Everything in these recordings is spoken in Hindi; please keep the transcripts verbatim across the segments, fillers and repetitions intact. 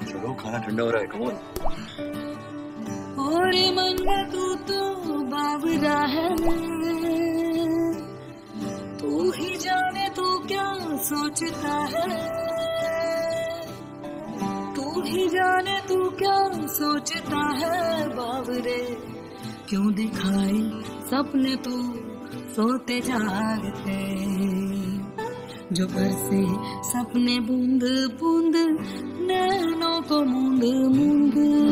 चलो खाना ठंडा हो रहा है, कम ऑन। और मन में तू तो बावरा है, तू ही जाने तू क्या सोचता है, तू ही जाने तू क्या सोचता है बावरे। क्यों दिखाई सपने तू सोते जागते, जो बरसे सपने बूंद बूंद नैनों को मूंद मूंद,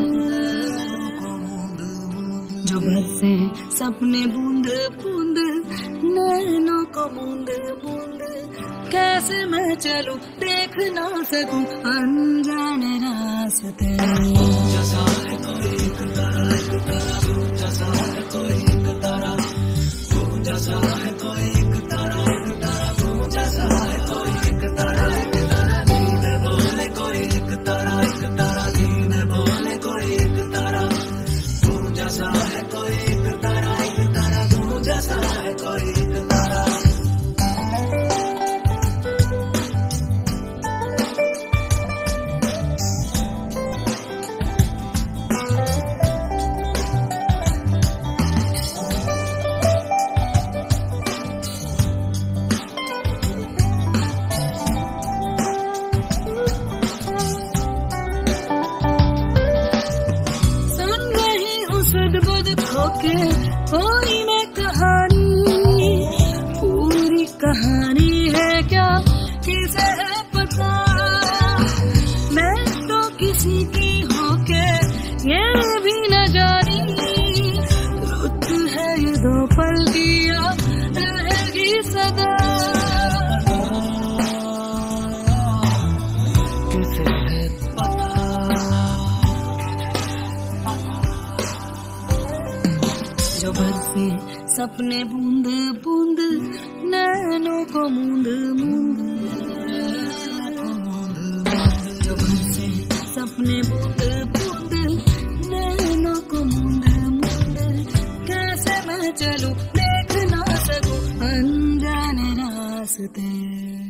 जो बरसे सपने बूंद बूंद नैनों को मूंद मूंद। कैसे मैं चलूं देख ना सकूं अनजाने रास्ते, जैसा है कोई एक तारा, एक तारा तू जैसा है कोई एक तारा, तू जैसा है कोई एक तारा, एक तारा तू जैसा है कोई एक तारा, एक तारा नींद बोले कोई एक तारा, एक तारा नींद बोले कोई एक तारा, तू जैसा है कोई एक तारा, एक तारा तू जैसा है कोई एक तारा। होके कोई मैं कहानी, पूरी कहानी है क्या किसे है पता, मैं तो किसी की होके ये भी न जानी, रुत है ये दो पल दिया रहेगी सदा, किसे है पता। जो बरसे सपने बूंद बूंद नैनों को मूंद मूंद, जो बरसे सपने बूंद बूंद नैनों को मूंद मूंद। कैसे मैं चलूं देख ना सकूं अनजाने रास्ते।